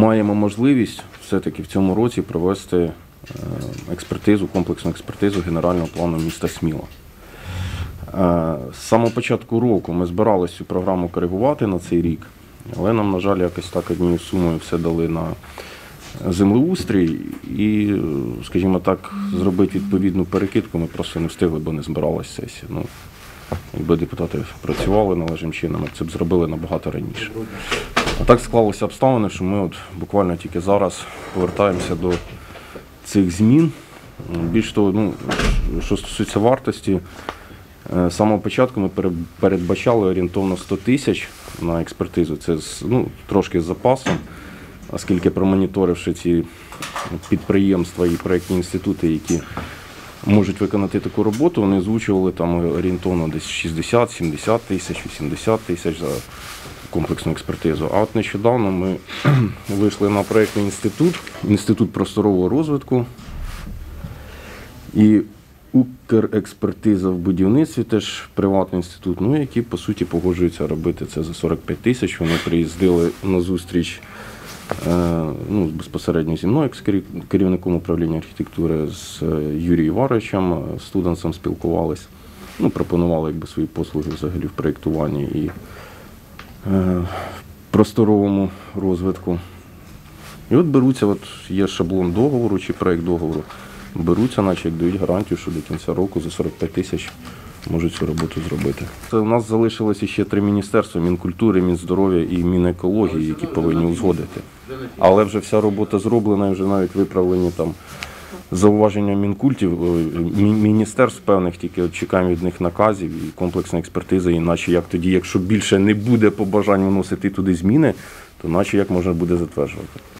маємо можливість все-таки в цьому році провести експертизу, комплексну експертизу генерального плану міста Сміла. З самого початку року ми збиралися цю програму коригувати на цей рік, але нам, на жаль, якось так однією сумою все дали на землеустрій і, скажімо так, зробити відповідну перекидку ми просто не встигли, бо не збиралася сесія. Ну, якби депутати працювали належним чином, ми це б зробили набагато раніше. А так склалися обставини, що ми от буквально тільки зараз повертаємося до цих змін. Більш того, ну, що стосується вартості, з самого початку ми передбачали орієнтовно 100 тисяч на експертизу. Це трошки з запасом, оскільки промоніторивши ці підприємства і проєктні інститути, які можуть виконати таку роботу, вони озвучували там орієнтовно десь 60-70 тисяч, 80 тисяч за комплексну експертизу. А от нещодавно ми вийшли на проєктний інститут просторового розвитку і Укрекспертиза в будівництві, теж приватний інститут, які, по суті, погоджуються робити це за 45 тисяч. Вони приїздили на зустріч безпосередньо зі мною, як з керівником управління архітектури, з Юрієм Івановичем, студентом спілкувалися, пропонували свої послуги взагалі в проєктуванні і просторовому розвитку. І от беруться, є шаблон договору чи проєкт договору, беруться, наче як дають гарантію, що до кінця року за 45 тисяч можуть цю роботу зробити. Це у нас залишилося ще 3 міністерства – Мінкультури, Мінздоров'я і Мінекології, які повинні узгодити. Але вже вся робота зроблена, і вже навіть виправлені там зауваження міністерств певних, тільки чекаємо від них наказів і комплексна експертиза, іначе як тоді, якщо більше не буде побажань вносити туди зміни, то наче як можна буде затверджувати.